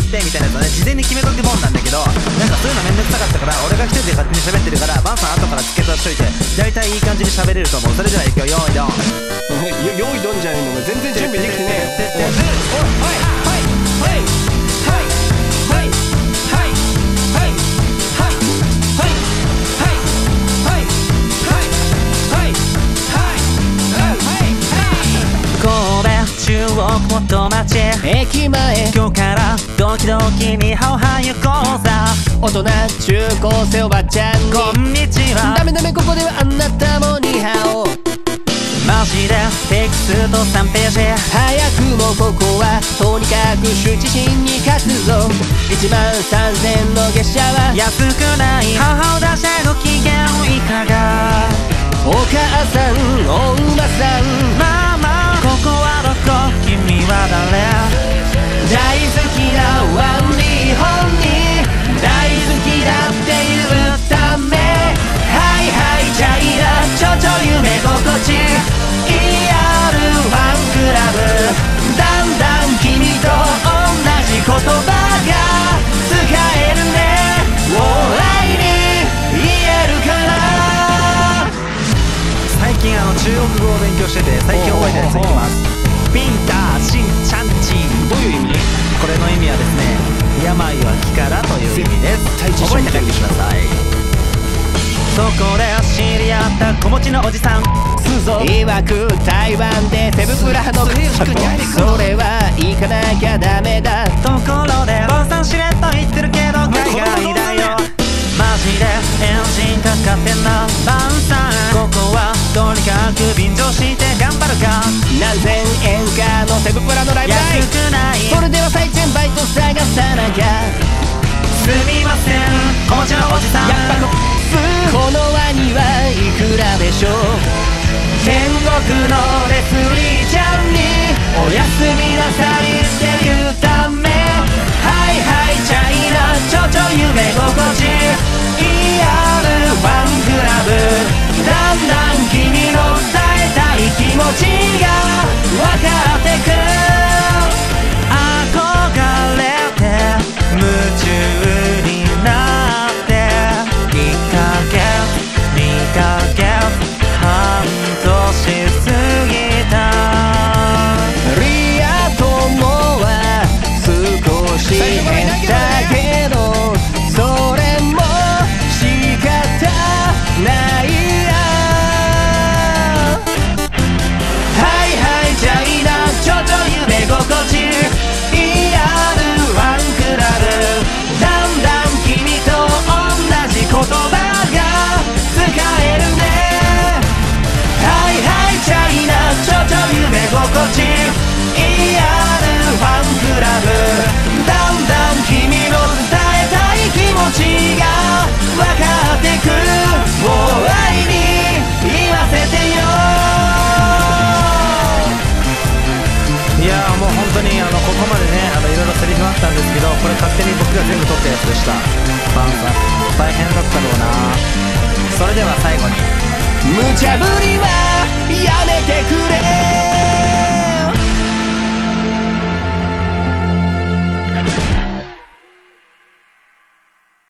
ってみたいなやつはね事前に決めとくもんなんだけど、なんかそういうのめんどくさかったから俺が一人で勝手に喋ってるから、バンさん後から付け足しといて大体いい感じに喋れると思う。それではいくよ、用意ドン。 用意どんじゃねえのが全然準備できてねえ。 中央元町駅前、 今日からドキドキにハオハ行こうさ。 大人中高生おばちゃんにこんにちは。 ダメダメここではあなたもニハオ。 マジでテキスト3ページ。 早くもここはとにかく羞恥心に勝つぞ。13000の月謝は安くない。母を出してご機嫌いかが。 お母さんお馬さん、 ママここはどこ、君は誰。 大好きだワン日本に大好きだって言うため、はいはいチャイラちょちょ夢心地 ER ワンクラブ。だんだん君と同じ言葉が使えるね。お愛に言えるから。 最近中国語を勉強してて最近覚えたやついきます。ピンターシンチャンチン。 どういう意味？ これの意味はですね、病は気からという意味です。覚えて帰ってください。そこで知り合った子持ちのおじさんいわく台湾で手袋のそれは行かなきゃダメだ。 ところで坊さんしれっと言ってるけど海外だよ。マジでエンジンかかってんなバンさん。ここはとにかく便乗して頑張るか。 何千円かのセブプラのライブ代安くない。 それでは最賃バイト探さなきゃ。 すみません子持ちのおじさん。 やっぱこのワニはいくらでしょう。天国のレスリーちゃんにおやすみなさいって言うため、はいはいチャイナちょちょ夢心地 ER ワンクラブ。だんだん君の伝えたい気持ちが分かってく。 憧れて夢中になって1ヶ月2ヶ月半年過ぎた。 リア友は少し変だけどそれも仕方ないや。はいはいチャイナちょちょ夢心地 ER ワンクラブ。だんだん君と同じ言葉が使えるね。はいはいチャイナちょちょ夢心地 ER ワンクラブ。だんだん君の伝えたい気持ちが分かってく。もう愛に言わせてよ。 いやーもう本当にここまでねいろいろセリフあったんですけど、これ勝手に僕が全部撮ったやつでした。バンさん大変だったろうな。それでは最後に無茶ぶりはやめてくれ。